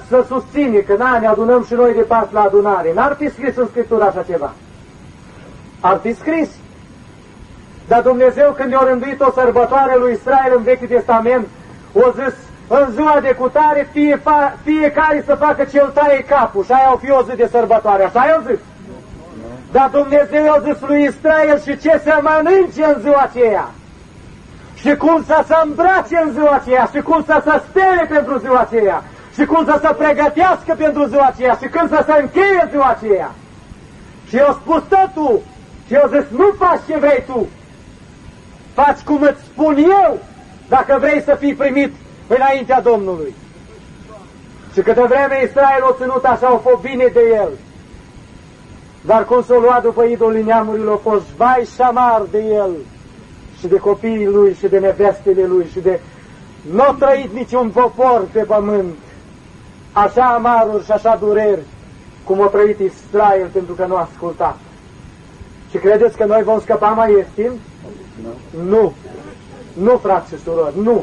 să susține că ne adunăm și noi de Paști la adunare. N-ar fi scris în Scriptură așa ceva. Ar fi scris. Dar Dumnezeu, când i-a rânduit o sărbătoare lui Israel în Vechiul Testament, o zis, în ziua de cutare, fiecare să facă ce îl taie capul. Și aia o fi o zi de sărbătoare. Așa i-a zis. Dar Dumnezeu i-a zis lui Israel și ce să mănânce în ziua aceea. Și cum să se îmbrace în ziua aceea. Și cum să se spele pentru ziua aceea. Și cum să se pregătească pentru ziua aceea. Și când să se încheie ziua aceea. Și i-a spus tătul. Și i-a zis, nu faci ce vrei tu. Faci cum îți spun eu, dacă vrei să fii primit înaintea Domnului. Și câte vreme Israel o ținut așa, au fost bine de el. Dar cum s-o luat după idolii neamurilor, au fost vai și amar de el și de copiii lui și de nevestele lui și de... Nu-a trăit niciun popor pe pământ așa amaruri și așa dureri cum a trăit Israel pentru că nu a ascultat. Și credeți că noi vom scăpa mai ieftin? Nu. Nu, frați și surori, nu.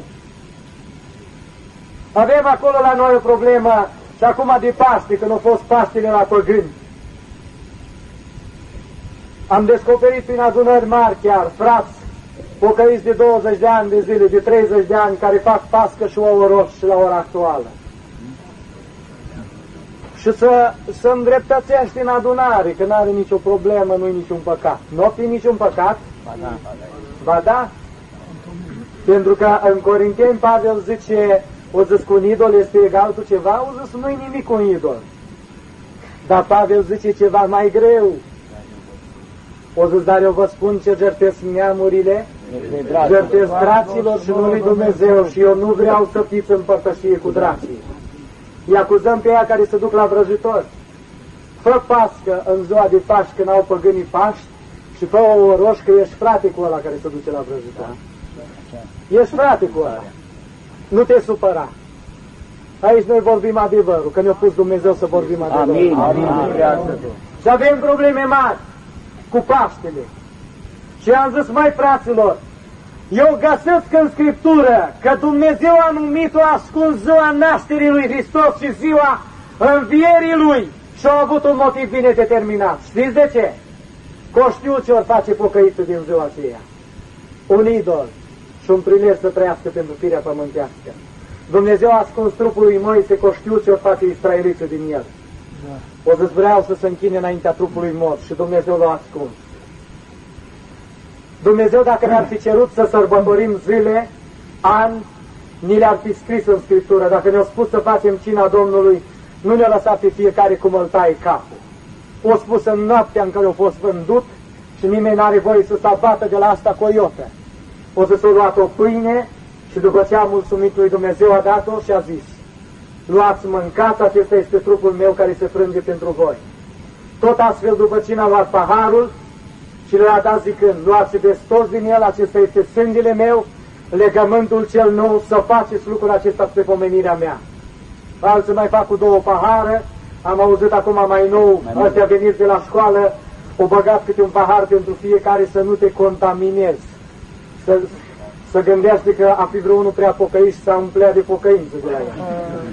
Avem acolo la noi o problemă și acum de Paște, când au fost Paștile la păgâni. Am descoperit prin adunări mari chiar, frați, pocăiți de 20 de ani de zile, de 30 de ani, care fac pască și ouă roșii la ora actuală. Și să îndreptățești în adunare, că n-are nicio problemă, nu-i niciun păcat. Nu fi niciun păcat? Ba da. Pentru că în Corinteni Pavel zice, o zis că un idol este egal cu ceva, o zis nu-i nimic un idol. Dar Pavel zice ceva mai greu. O zis, dar eu vă spun ce jertesc neamurile, jertesc dracilor și nu lui Dumnezeu și eu nu vreau să fiți în părtășie cu dracii. Îi acuzăm pe ea care se duc la vrăjitori. Fă pască în ziua de Paști când au păgânii Paști și fă o roș că ești frate cu ăla care se duce la vrăjitori. Ești frate cu ăla. Nu te supăra. Aici noi vorbim adevărul, că ne-a pus Dumnezeu să vorbim adevărul. Amin. Și avem probleme mari cu Paștele. Și am zis, mai fraților, eu găsesc în Scriptură că Dumnezeu a numit-o ascuns ziua nașterii lui Hristos și ziua învierii lui și au avut un motiv bine determinat. Știți de ce? Că știu ce ori face pocăitul din ziua aceea. Un idol și un prilej să trăiască pentru firea pământească. Dumnezeu a ascuns trupul lui Moise, că știu ce ori face israelitul din el. O zis, vreau să se închine înaintea trupului mort și Dumnezeu l-a ascuns. Dumnezeu, dacă ne-ar fi cerut să sărbătorim zile, ani, ni le-ar fi scris în Scriptură. Dacă ne-au spus să facem cina Domnului, nu ne-a lăsat pe fiecare cum îl taie capul. O spus în noaptea în care a fost vândut și nimeni n-are voie să se abată de la asta coiotă. O să s-o luat o pâine și după ce a mulțumit lui Dumnezeu a dat-o și a zis, luați, mâncați, acesta este trupul meu care se frânge pentru voi. Tot astfel după cine a luat paharul și le-a dat zicând, luați și beți toți din el, acesta este sângele meu, legământul cel nou, să faceți lucrul acesta spre pomenirea mea. Alții mai fac cu 2 pahare, am auzit acum mai nou, ăștia veniți de la școală, o băgat câte un pahar pentru fiecare să nu te contaminezi. Să gândește că a fi vreunul prea pocăit și s-a umplea de pocăință de la el.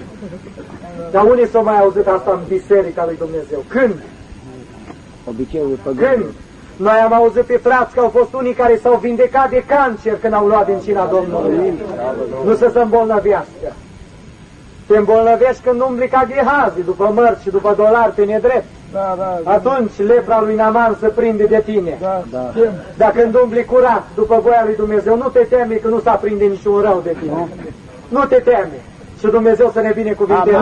Dar unii s-au mai auzit asta în biserica lui Dumnezeu? Când? Când? Noi am auzit pe frați că au fost unii care s-au vindecat de cancer când au luat din cina Domnului. Nu să se îmbolnăvească. Te îmbolnăvești când umbli ca Gehazi, după mărți și după dolari pe nedrept. Atunci lepra lui Naaman se prinde de tine. Dar când umbli curat, după voia lui Dumnezeu, nu te teme că nu s-a prinde niciun rău de tine. Nu te teme. Și Dumnezeu să ne binecuvinteze.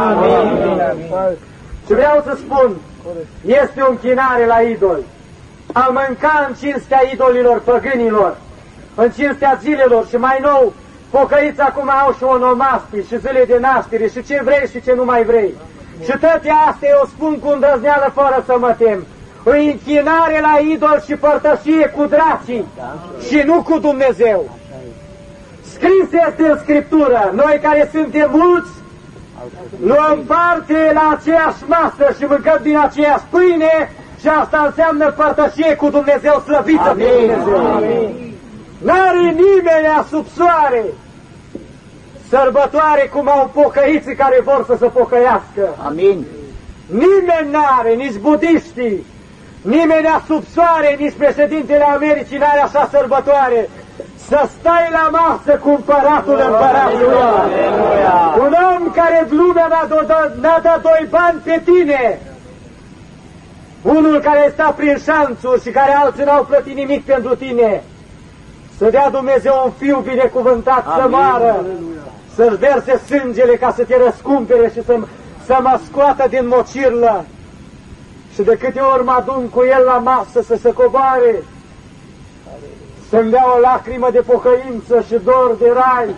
Și vreau să spun, este o închinare la idoli. A mânca în cinstea idolilor păgânilor, în cinstea zilelor și mai nou, pocăiți acum au și onomastii și zile de naștere și ce vrei și ce nu mai vrei. Și toate astea eu spun cu îndrăzneală fără să mă tem. O închinare la idol și părtășie cu dracii și nu cu Dumnezeu. Scris este în Scriptură, noi care suntem mulți, luăm parte la aceeași masă și mâncăm din aceeași pâine și asta înseamnă părtășie cu Dumnezeu, slăvită pe Dumnezeu. N-are nimeni sub soare sărbătoare cum au pocăiții care vor să se pocăiască. Amin. Nimeni n-are, nici budiștii, nimeni sub soare, nici președintele Americii n-are așa sărbătoare. Să stai la masă cu împăratul împăraților. Un om care lumea n-a dat doi bani pe tine. Unul care sta prin șanțuri și care alții n-au plătit nimic pentru tine. Să dea Dumnezeu un fiu binecuvântat. Amin. Să moară, să-și verse sângele ca să te răscumpere și să mă scoată din mocirlă. Și de câte ori mă adun cu el la masă să se coboare, să-mi dea o lacrimă de pocăință și dor de rai,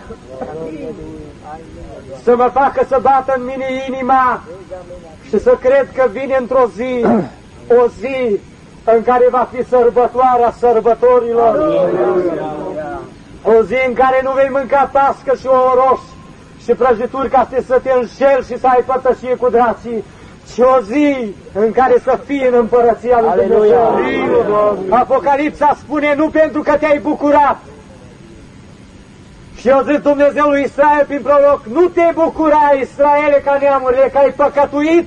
să mă facă să bată în mine inima și să cred că vine într-o zi, o zi în care va fi sărbătoarea sărbătorilor, o zi în care nu vei mânca pască și oroș și prăjituri ca să te înșeli și să ai părtășie cu drații, ci o zi în care să fii în împărăția lui Dumnezeu. Apocalipsa spune, nu pentru că te-ai bucurat. Și eu zic Dumnezeu lui Israel prin proroc, nu te bucura, Israele, ca neamurile, că ai păcătuit.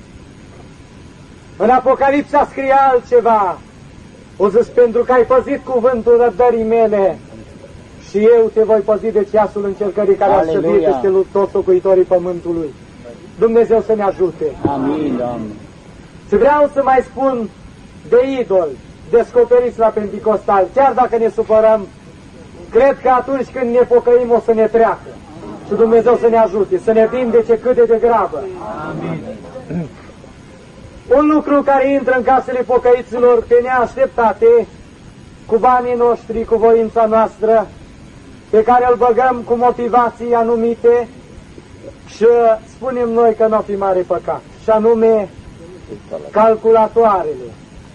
În Apocalipsa scrie altceva. O zis, pentru că ai păzit cuvântul răbdării mele și eu te voi păzi de ceasul încercării care a să fie peste toți locuitorii pământului. Dumnezeu să ne ajute. Amin, Doamne. Și vreau să mai spun de idol, descoperiți la Penticostal, chiar dacă ne supărăm, cred că atunci când ne pocăim o să ne treacă. Și Dumnezeu să ne ajute, să ne vindece cât de degrabă. Amin. Un lucru care intră în casele pocăiților pe neașteptate, cu banii noștri, cu voința noastră, pe care îl băgăm cu motivații anumite și spunem noi că nu o fi mare păcat, și anume calculatoarele.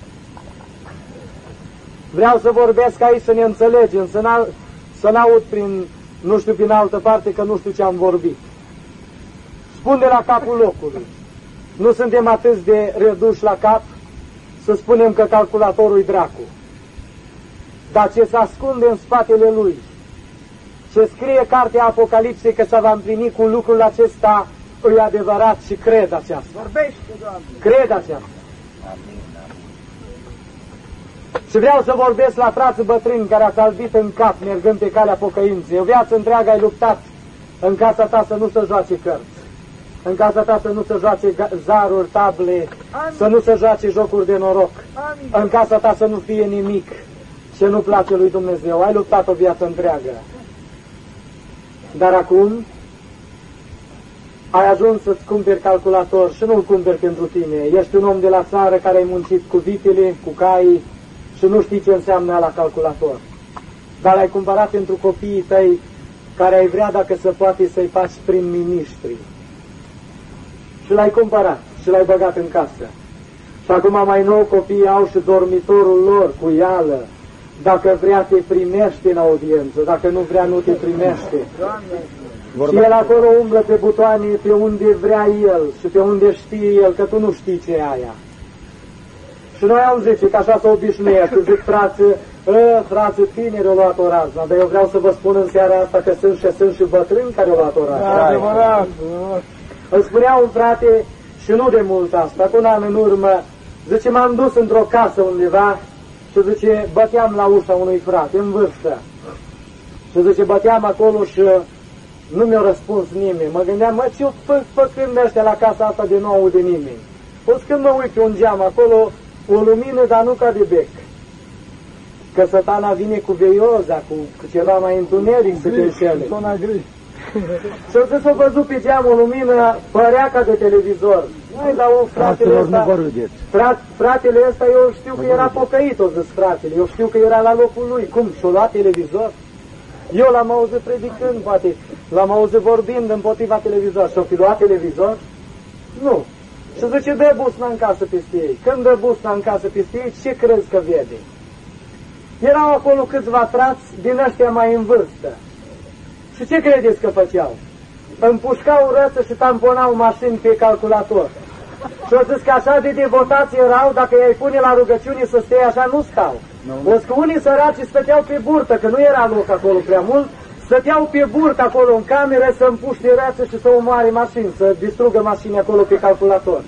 Vreau să vorbesc aici să ne înțelegem, să n-aud prin, nu știu, prin altă parte, că nu știu ce am vorbit. Spun de la capul locului. Nu suntem atât de reduși la cap să spunem că calculatorul e dracu. Dar ce se ascunde în spatele lui, ce scrie cartea Apocalipsei că se va împlini cu lucrul acesta, e adevărat și cred aceasta. Vorbește, Doamne. Cred aceasta. Și vreau să vorbesc la frații bătrâni care ați albit în cap mergând pe calea pocăinței. O viață întreagă ai luptat în casa ta să nu se joace cărți, în casa ta să nu se joace zaruri, table, să nu se joace jocuri de noroc, în casa ta să nu fie nimic ce nu place lui Dumnezeu. Ai luptat o viață întreagă. Dar acum ai ajuns să-ți cumperi calculator și nu-l cumperi pentru tine. Ești un om de la țară care ai muncit cu vitele, cu caii și nu știi ce înseamnă la calculator. Dar l-ai cumpărat pentru copiii tăi care ai vrea, dacă se poate, să-i faci prim-ministri. Și l-ai cumpărat și l-ai băgat în casă. Și acum mai nou copiii au și dormitorul lor cu ială. Dacă vrea te primește în audiență, dacă nu vrea nu te primește. Și el acolo umblă pe butoane pe unde vrea el și pe unde știe el, că tu nu știi ce e aia. Și noi am zice că așa s-a obișnuit, că zic frață tineri au luat o razna, dar eu vreau să vă spun în seara asta că sunt și bătrâni care au luat o razna. Îmi spunea un frate, și nu de mult asta, cu un an în urmă, zice, m-am dus într-o casă undeva și zice, băteam la ușa unui frate, în vârstă. Și zice, băteam acolo și nu mi-a răspuns nimeni. Mă gândeam, mă, ce făcând ăștia la casa asta de nu aude nimeni? Poți când mă uit pe un geam acolo, o lumină, dar nu ca de bec. Că Satana vine cu veioza, cu ceva mai întuneric să te înșele. Și o să s-o văzut pe geam o lumină, părea ca de televizor. Mai la un fratele ăsta, eu știu că era pocăit, o zis fratele, eu știu că era la locul lui. Cum? Și-o luat televizor? Eu l-am auzit predicând, poate, l-am auzit vorbind împotriva televizor. Și-o fi luat televizor? Nu. Și zice, dă busna în casă peste ei. Când dă busna în casă peste ei, ce crezi că vede? Erau acolo câțiva frați din ăștia mai în vârstă. Și ce credeți că făceau? Împușcau răță și tamponau mașini pe calculator. Și au zis că așa de devotați erau, dacă i-ai pune la rugăciune să stea așa, nu stau. O că unii săraci stăteau pe burtă, că nu era loc acolo prea mult, stăteau pe burtă acolo în cameră să împuște rață și să omoare mașini, să distrugă mașini acolo pe calculator.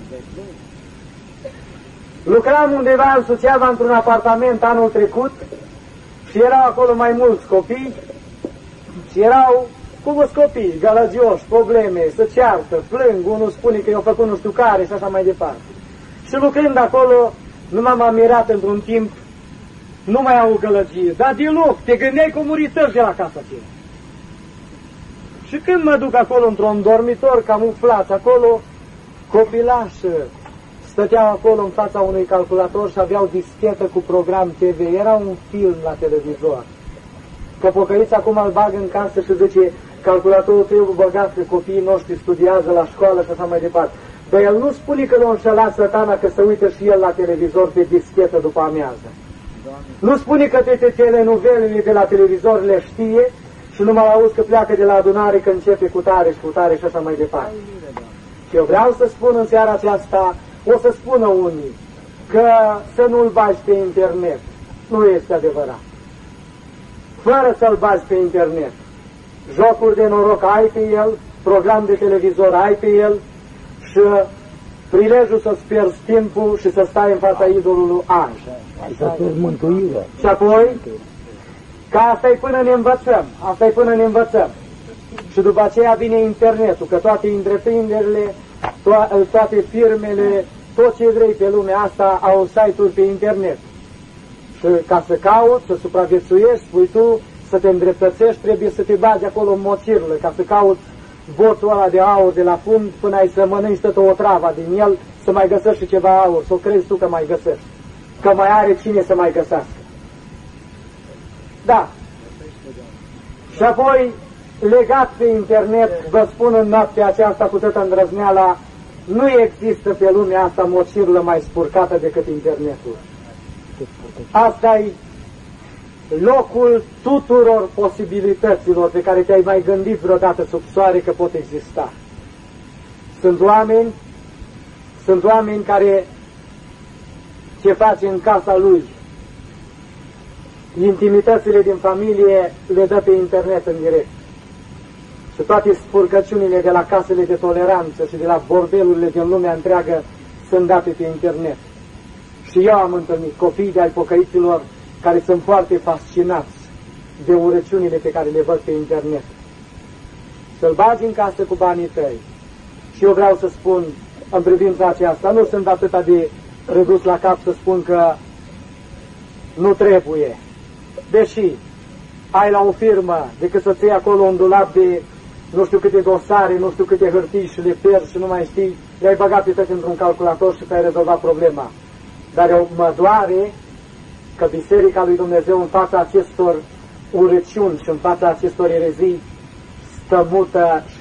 Lucram undeva în Suceava într-un apartament anul trecut și erau acolo mai mulți copii și erau cum sunt copii, galăgioși, probleme, se ceartă, plâng, unul spune că i-a făcut nu știu care și așa mai departe. Și lucrând acolo, nu m-am mirat într-un timp, nu mai au gălăgie, dar deloc, te gândeai că murități de la casa aceea. Și când mă duc acolo într-un dormitor camuflați, acolo copilași stăteau acolo în fața unui calculator și aveau dischetă cu program TV, era un film la televizor. Că pocăiți acum îl bag în casă și zice, calculatorul trebuie băgat că copiii noștri studiază la școală și așa mai departe. Dar el nu spune că l-a înșelat Satana că se uită și el la televizor pe dischetă după amiază. Nu spune că toate telenovelele de la televizor le știe și nu mai auzi că pleacă de la adunare că începe cu tare și cu tare și așa mai departe. Și eu vreau să spun în seara aceasta, o să spună unii, că să nu-l bagi pe internet. Nu este adevărat. Fără să-l bagi pe internet. Jocuri de noroc ai pe el, program de televizor ai pe el și prilejul să-ți pierzi timpul și să stai în fața idolului ai. Și apoi, că asta-i până ne învățăm, asta-i până ne învățăm. Și după aceea vine internetul, că toate întreprinderile, toate firmele, tot ce vrei pe lumea asta au site-uri pe internet. Și ca să cauți, să supraviețuiești, spui tu, să te îndreptățești, trebuie să te bagi acolo în mocirlă, ca să cauți boțul ăla de aur de la fund până ai să mănânci tot o travă din el, să mai găsești și ceva aur, să o crezi tu că mai găsești, că mai are cine să mai găsească. Da. Și apoi, legat pe internet, vă spun în noaptea aceasta cu toată îndrăzneala, nu există pe lumea asta mocirlă mai spurcată decât internetul. Asta-i locul tuturor posibilităților pe care te-ai mai gândit vreodată sub soare că pot exista. Sunt oameni care ce face în casa lui, intimitățile din familie le dă pe internet în direct. Și toate spurcăciunile de la casele de toleranță și de la bordelurile din lumea întreagă sunt date pe internet. Și eu am întâlnit copii de ai pocăiților care sunt foarte fascinați de urăciunile pe care le văd pe internet. Să-l bagi în casă cu banii tăi. Și eu vreau să spun în privința aceasta, nu sunt atât de redus la cap să spun că nu trebuie. Deși ai la o firmă, decât să-ți iei acolo un dulap de nu știu câte dosare, nu știu câte hârtii și le pierzi și nu mai știi, le-ai băgat pe toate într-un calculator și ți-ai rezolvat problema. Dar eu mă doare că Biserica lui Dumnezeu în fața acestor urăciuni și în fața acestor erezii stă mută